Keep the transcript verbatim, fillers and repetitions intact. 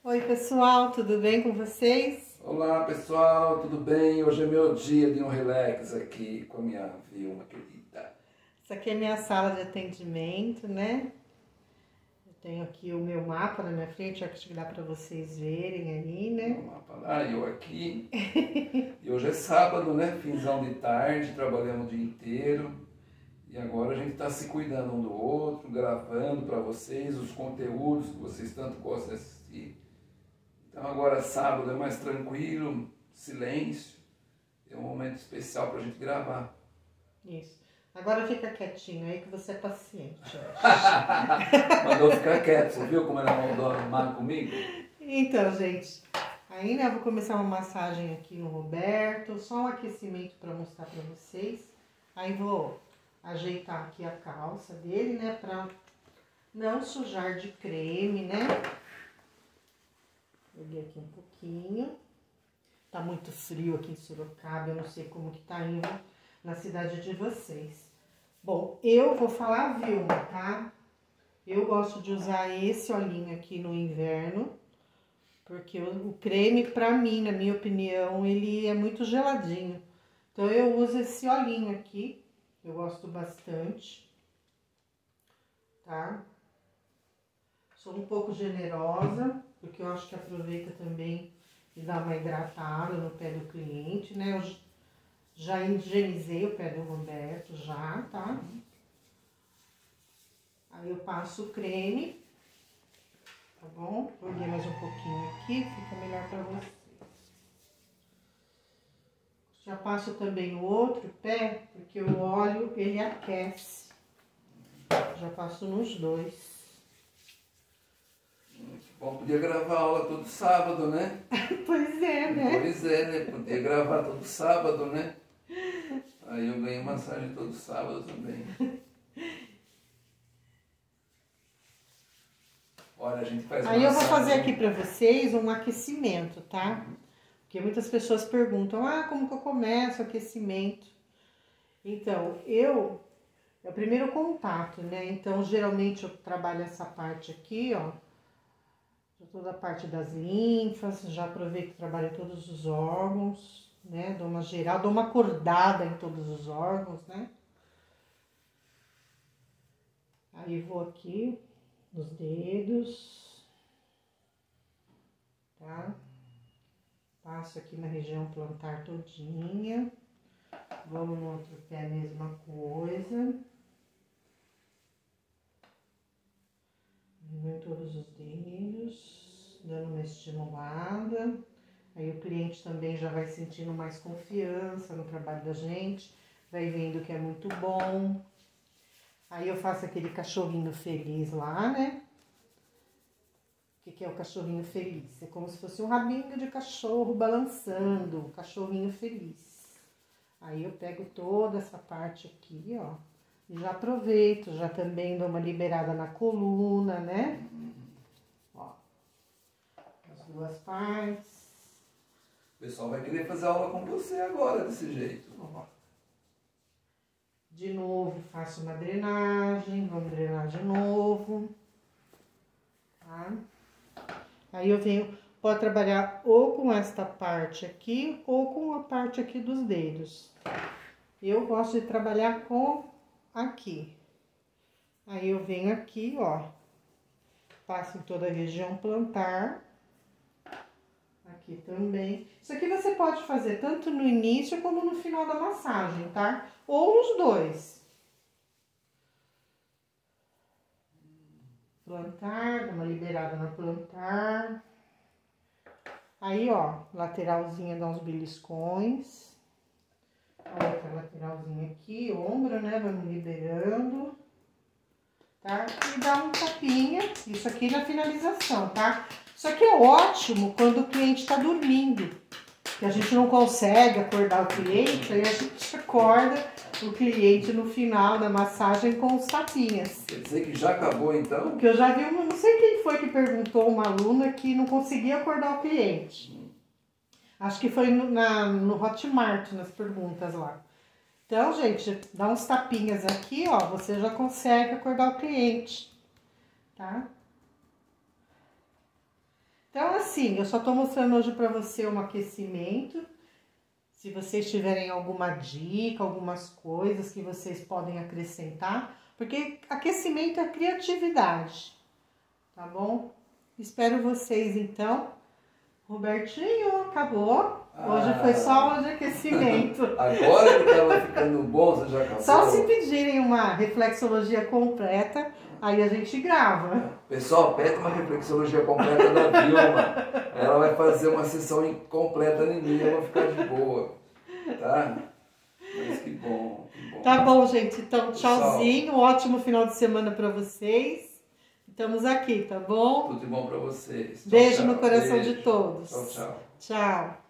Oi pessoal, tudo bem com vocês? Olá pessoal, tudo bem? Hoje é meu dia de um relax aqui com a minha Vilma querida. Essa aqui é a minha sala de atendimento, né? Eu tenho aqui o meu mapa na minha frente, acho que dá para vocês verem aí, né? O mapa lá, eu aqui. E hoje é sábado, né? Finzão de tarde, trabalhamos o dia inteiro. E agora a gente está se cuidando um do outro, gravando para vocês os conteúdos que vocês tanto gostam de assistir. Então agora sábado é mais tranquilo, silêncio, é um momento especial para a gente gravar. Isso. Agora fica quietinho aí que você é paciente. Mandou ficar quieto, você viu como ela mandou arrumar comigo? Então, gente, aí né, eu vou começar uma massagem aqui no Roberto, só um aquecimento para mostrar para vocês. Aí vou ajeitar aqui a calça dele, né, para não sujar de creme, né? Peguei aqui um pouquinho. Tá muito frio aqui em Sorocaba, eu não sei como que tá indo na cidade de vocês. Bom, eu vou falar a Vilma, tá? Eu gosto de usar esse olhinho aqui no inverno, porque o, o creme, pra mim, na minha opinião, ele é muito geladinho. Então eu uso esse olhinho aqui, eu gosto bastante, tá? Sou um pouco generosa, porque eu acho que aproveita também e dá uma hidratada no pé do cliente, né? Eu já higienizei o pé do Roberto, já, tá? Aí eu passo o creme, tá bom? Joguei mais um pouquinho aqui, fica melhor pra vocês. Já passo também o outro pé, porque o óleo, ele aquece. Já passo nos dois. Bom, podia gravar aula todo sábado, né? Pois é, né? Pois é, né? Podia gravar todo sábado, né? Aí eu ganho massagem todo sábado também. Olha, a gente faz Aí eu vou massagem. fazer aqui pra vocês um aquecimento, tá? Porque muitas pessoas perguntam, ah, como que eu começo o aquecimento? Então, eu, é o primeiro contato, né? Então, geralmente eu trabalho essa parte aqui, ó. Toda a parte das linfas, já aproveito e trabalho todos os órgãos, né? Dou uma geral, dou uma acordada em todos os órgãos, né? Aí vou aqui nos dedos, tá? Passo aqui na região plantar todinha. Vamos no outro pé, a mesma coisa. Em todos os dedos, dando uma estimulada. Aí o cliente também já vai sentindo mais confiança no trabalho da gente, vai vendo que é muito bom. Aí eu faço aquele cachorrinho feliz lá, né? O que que é o cachorrinho feliz? É como se fosse um rabinho de cachorro balançando, um cachorrinho feliz. Aí eu pego toda essa parte aqui, ó. E já aproveito, já também dou uma liberada na coluna, né? Ó, as duas partes. O pessoal vai querer fazer aula com você agora, desse jeito. Ó. De novo, faço uma drenagem, vamos drenar de novo. Tá? Aí eu venho, pode trabalhar ou com esta parte aqui, ou com a parte aqui dos dedos. Eu gosto de trabalhar com aqui. Aí eu venho aqui, ó, passo em toda a região plantar, aqui também. Isso aqui você pode fazer tanto no início como no final da massagem, tá? Ou nos dois. Plantar, dá uma liberada na plantar. Aí, ó, lateralzinha dá uns beliscões. A outra lateralzinha aqui, ombro, né? Vamos liberando, tá? E dá um tapinha, isso aqui na finalização, tá? Isso aqui é ótimo quando o cliente tá dormindo, que a gente não consegue acordar o cliente, aí a gente acorda o cliente no final da massagem com os tapinhas. Quer dizer que já acabou então? Porque eu já vi, uma, não sei quem foi que perguntou, uma aluna que não conseguia acordar o cliente. Acho que foi no, na, no Hotmart, nas perguntas lá. Então, gente, dá uns tapinhas aqui, ó, você já consegue acordar o cliente, tá? Então, assim, eu só tô mostrando hoje pra você um aquecimento. Se vocês tiverem alguma dica, algumas coisas que vocês podem acrescentar, porque aquecimento é criatividade, tá bom? Espero vocês, então. Robertinho, acabou. Hoje ah. foi só aula de aquecimento. Agora que tava ficando bom, você já acabou? Só se pedirem uma reflexologia completa, aí a gente grava. Pessoal, pede uma reflexologia completa da Vilma. Ela vai fazer uma sessão completa em mim, eu vou ficar de boa. Tá? Mas que bom, que bom. Tá bom, gente. Então, tchauzinho. Um ótimo final de semana pra vocês. Estamos aqui, tá bom? Tudo de bom pra vocês. Tchau, Beijo tchau. no coração Beijo. de todos. Tchau, tchau. Tchau.